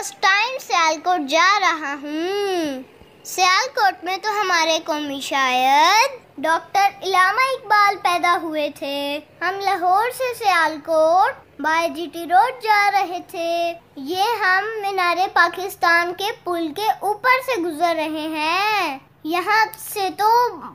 First time Sialkot जा रहा हूँ। सियालकोट में तो हमारे कौमी शायर डॉक्टर इलामा इकबाल पैदा हुए थे। हम लाहौर से सियालकोट बाय जीटी रोड जा रहे थे। ये हम मीनारे पाकिस्तान के पुल के ऊपर से गुजर रहे हैं। यहाँ से तो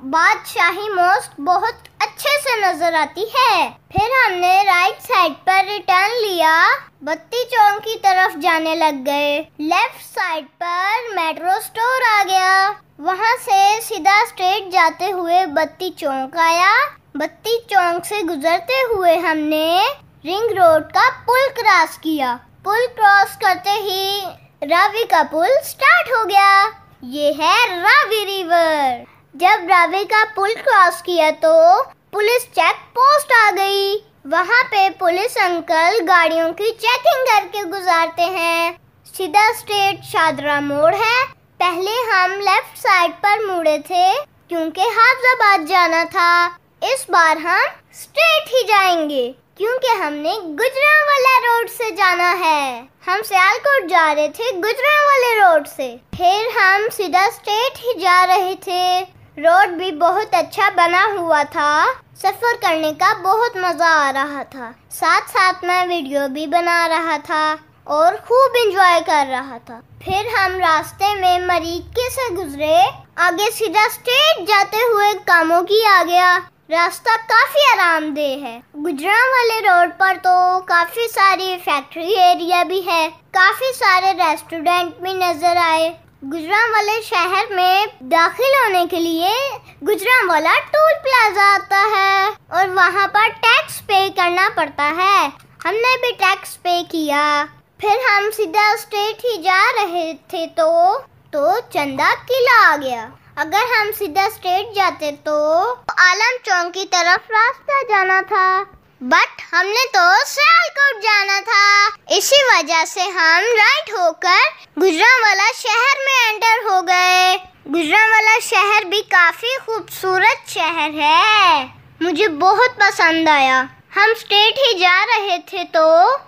बादशाही मॉस्क बहुत अच्छे से नजर आती है। फिर हमने राइट साइड पर रिटर्न लिया, बत्ती चौक की तरफ जाने लग गए। लेफ्ट साइड पर मेट्रो स्टोर आ गया। वहाँ से सीधा स्ट्रेट जाते हुए बत्ती चौक आया। बत्ती चौक से गुजरते हुए हमने रिंग रोड का पुल क्रॉस किया। पुल क्रॉस करते ही रावी का पुल स्टार्ट हो गया। ये है रावी रिवर। जब रावी का पुल क्रॉस किया तो पुलिस चेक पोस्ट आ गई। वहाँ पे पुलिस अंकल गाड़ियों की चेकिंग करके गुजारते हैं। सीधा स्ट्रेट शादरा मोड़ है। पहले हम लेफ्ट साइड पर मुड़े थे क्योंकि हाफजाबाद जाना था। इस बार हम स्ट्रेट ही जाएंगे क्योंकि हमने गुजरांवाला रोड से जाना है। हम सियालकोट जा रहे थे गुजरांवाला रोड से। फिर हम सीधा स्ट्रेट ही जा रहे थे। रोड भी बहुत अच्छा बना हुआ था। सफर करने का बहुत मजा आ रहा था। साथ साथ मैं वीडियो भी बना रहा था और खूब एंजॉय कर रहा था। फिर हम रास्ते में मरीके से गुजरे। आगे सीधा स्ट्रेट जाते हुए कामों की आ गया। रास्ता काफी आरामदेह है। गुजरांवाले रोड पर तो काफी सारी फैक्ट्री एरिया भी है। काफी सारे रेस्टोरेंट भी नजर आए। गुजरांवाले शहर में दाखिल होने के लिए गुजरांवाला टोल प्लाजा आता है और वहाँ पर टैक्स पे करना पड़ता है। हमने भी टैक्स पे किया। फिर हम सीधा स्ट्रेट ही जा रहे थे तो चंदा किला आ गया। अगर हम सीधा स्ट्रेट जाते तो आलम चौक की तरफ रास्ता जाना था, बट हमने तो सियालकोट जाना था। इसी वजह से हम राइट होकर गुजरांवाला शहर में एंटर हो गए। गुजरांवाला शहर भी काफी खूबसूरत शहर है। मुझे बहुत पसंद आया। हम स्ट्रेट ही जा रहे थे तो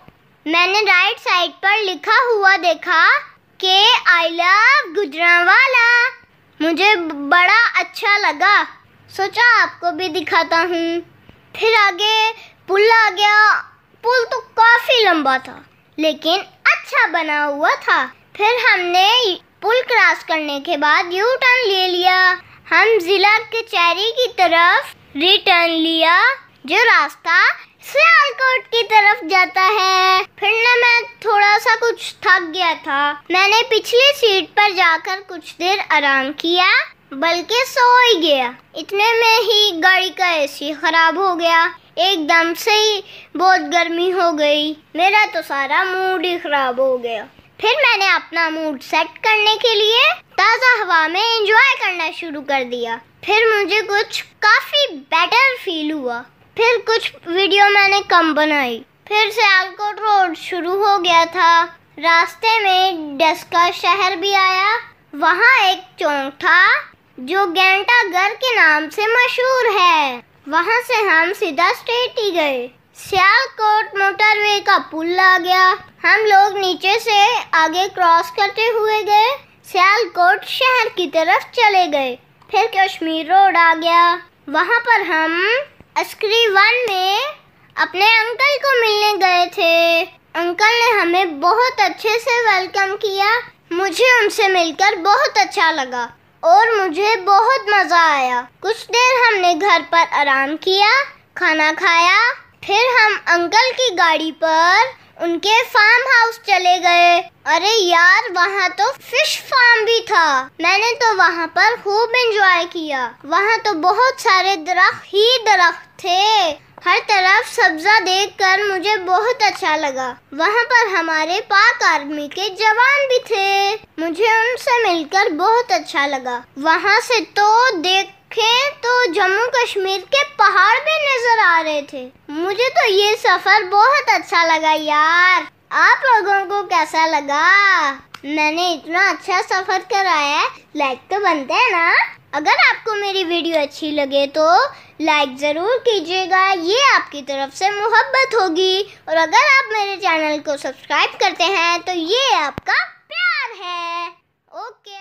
मैंने राइट साइड पर लिखा हुआ देखा कि आई लव गुजरांवाला। मुझे बड़ा अच्छा लगा। सोचा आपको भी दिखाता हूँ। फिर आगे पुल आ गया। पुल तो काफी लंबा था लेकिन अच्छा बना हुआ था। फिर हमने पुल क्रॉस करने के बाद यू टर्न ले लिया। हम जिला कचहरी की तरफ रिटर्न लिया, जो रास्ता सियालकोट की तरफ जाता है। फिर ना मैं थोड़ा सा कुछ थक गया था। मैंने पिछली सीट पर जाकर कुछ देर आराम किया, बल्कि सो ही गया। इतने में ही गाड़ी का एसी खराब हो गया। एकदम से ही बहुत गर्मी हो गई। मेरा तो सारा मूड ही खराब हो गया। फिर मैंने अपना मूड सेट करने के लिए ताज़ा हवा में एंजॉय करना शुरू कर दिया। फिर मुझे कुछ काफी बेटर फील हुआ। फिर कुछ वीडियो मैंने कम बनाई। फिर सियालकोट रोड शुरू हो गया था। रास्ते में डस्का शहर भी आया। वहाँ एक चौक था जो घंटाघर के नाम से मशहूर है। वहाँ से हम सीधा स्ट्रेट ही गए। सियालकोट मोटरवे का पुल आ गया। हम लोग नीचे से आगे क्रॉस करते हुए गए। सियालकोट शहर की तरफ चले गए। फिर कश्मीर रोड आ गया। वहाँ पर हम अस्करी 1 में अपने अंकल को मिलने गए थे। अंकल ने हमें बहुत अच्छे से वेलकम किया। मुझे उनसे मिलकर बहुत अच्छा लगा और मुझे बहुत मजा आया। कुछ देर हमने घर पर आराम किया, खाना खाया। फिर हम अंकल की गाड़ी पर उनके फार्म हाउस चले गए। अरे यार, वहाँ तो फिश फार्म भी था। मैंने तो वहाँ पर खूब एंजॉय किया। वहाँ तो बहुत सारे दरख्त ही दरख्त थे। हर तरफ सब्जा देखकर मुझे बहुत अच्छा लगा। वहाँ पर हमारे पाक आर्मी के जवान भी थे। मुझे उनसे मिलकर बहुत अच्छा लगा। वहाँ से तो देखें तो जम्मू कश्मीर के पहाड़ भी नजर आ रहे थे। मुझे तो ये सफर बहुत अच्छा लगा यार। आप लोगों को कैसा लगा? मैंने इतना अच्छा सफर कराया है, लाइक तो बनते हैं ना। अगर आपको मेरी वीडियो अच्छी लगे तो लाइक ज़रूर कीजिएगा, ये आपकी तरफ से मोहब्बत होगी। और अगर आप मेरे चैनल को सब्सक्राइब करते हैं तो ये आपका प्यार है। ओके।